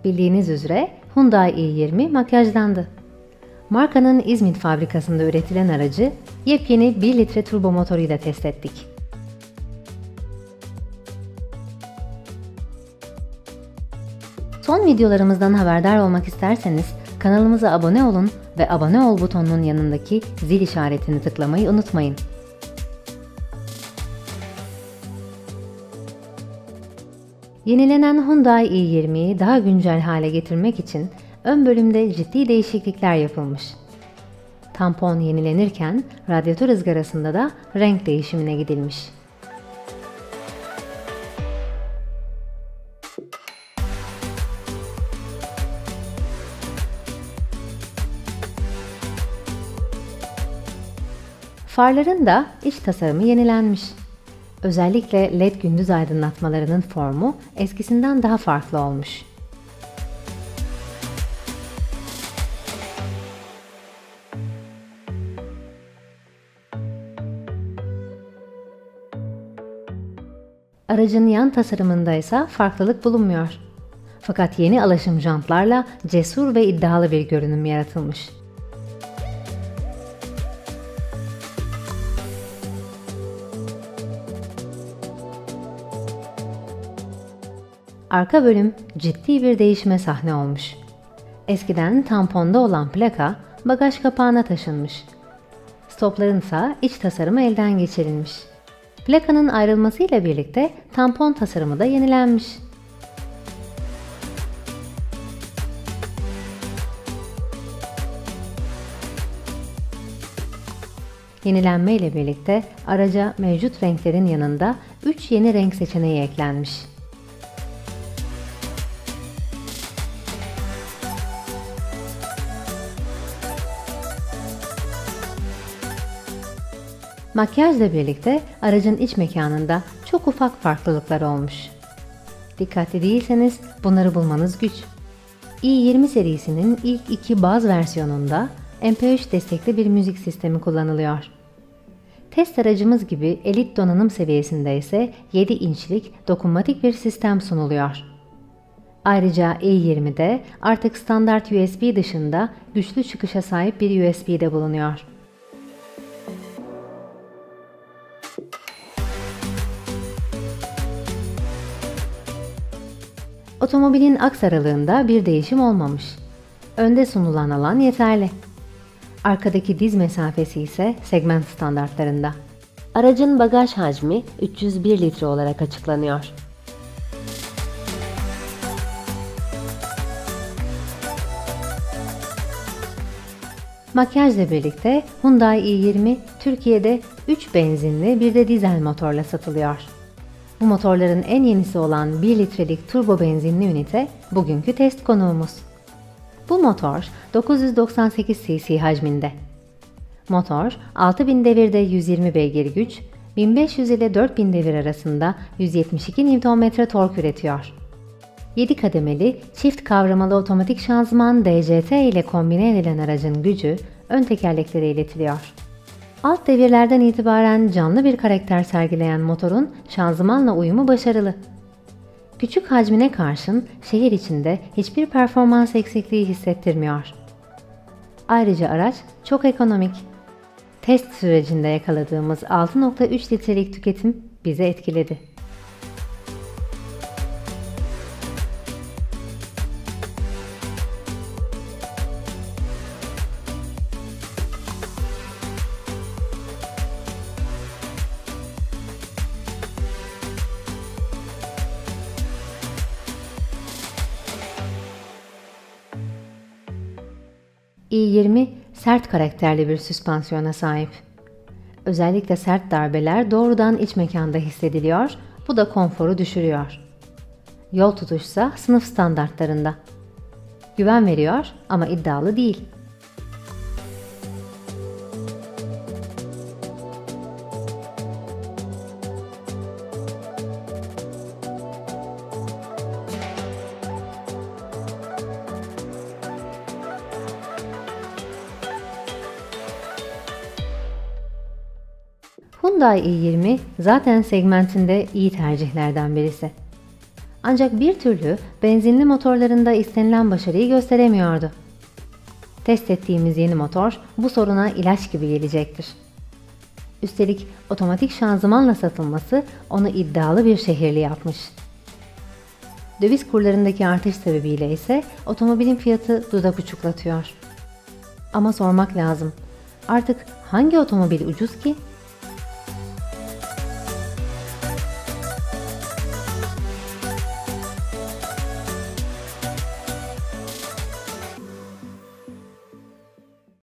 Bildiğiniz üzere Hyundai i20 makyajlandı. Markanın İzmit fabrikasında üretilen aracı yepyeni 1 litre turbo motoruyla test ettik. Son videolarımızdan haberdar olmak isterseniz kanalımıza abone olun ve abone ol butonunun yanındaki zil işaretini tıklamayı unutmayın. Yenilenen Hyundai i20'yi daha güncel hale getirmek için ön bölümde ciddi değişiklikler yapılmış. Tampon yenilenirken radyatör ızgarasında da renk değişimine gidilmiş. Farların da iç tasarımı yenilenmiş. Özellikle LED gündüz aydınlatmalarının formu eskisinden daha farklı olmuş. Aracın yan tasarımında ise farklılık bulunmuyor. Fakat yeni alaşım jantlarla cesur ve iddialı bir görünüm yaratılmış. Arka bölüm ciddi bir değişime sahne olmuş. Eskiden tamponda olan plaka bagaj kapağına taşınmış. Stopların ise iç tasarımı elden geçirilmiş. Plakanın ayrılmasıyla birlikte tampon tasarımı da yenilenmiş. Yenilenme ile birlikte araca mevcut renklerin yanında 3 yeni renk seçeneği eklenmiş. Makyajla birlikte aracın iç mekanında çok ufak farklılıklar olmuş. Dikkatli değilseniz bunları bulmanız güç. i20 serisinin ilk iki baz versiyonunda MP3 destekli bir müzik sistemi kullanılıyor. Test aracımız gibi elit donanım seviyesinde ise 7 inçlik dokunmatik bir sistem sunuluyor. Ayrıca i20'de artık standart USB dışında güçlü çıkışa sahip bir USB de bulunuyor. Otomobilin aks aralığında bir değişim olmamış. Önde sunulan alan yeterli. Arkadaki diz mesafesi ise segment standartlarında. Aracın bagaj hacmi 301 litre olarak açıklanıyor. Makyajla birlikte Hyundai i20 Türkiye'de 3 benzinli bir de dizel motorla satılıyor. Bu motorların en yenisi olan 1 litrelik turbo benzinli ünite bugünkü test konuğumuz. Bu motor 998 cc hacminde. Motor 6000 devirde 120 beygir güç, 1500 ile 4000 devir arasında 172 Nm tork üretiyor. 7 kademeli çift kavramalı otomatik şanzıman DCT ile kombine edilen aracın gücü ön tekerleklere iletiliyor. Alt devirlerden itibaren canlı bir karakter sergileyen motorun şanzımanla uyumu başarılı. Küçük hacmine karşın şehir içinde hiçbir performans eksikliği hissettirmiyor. Ayrıca araç çok ekonomik. Test sürecinde yakaladığımız 6.3 litrelik tüketim bizi etkiledi. i20 sert karakterli bir süspansiyona sahip. Özellikle sert darbeler doğrudan iç mekanda hissediliyor, bu da konforu düşürüyor. Yol tutuşsa sınıf standartlarında. Güven veriyor ama iddialı değil. Hyundai i20 zaten segmentinde iyi tercihlerden birisi. Ancak bir türlü benzinli motorlarında istenilen başarıyı gösteremiyordu. Test ettiğimiz yeni motor bu soruna ilaç gibi gelecektir. Üstelik otomatik şanzımanla satılması onu iddialı bir şehirli yapmış. Döviz kurlarındaki artış sebebiyle ise otomobilin fiyatı dudak uçuklatıyor. Ama sormak lazım. Artık hangi otomobil ucuz ki?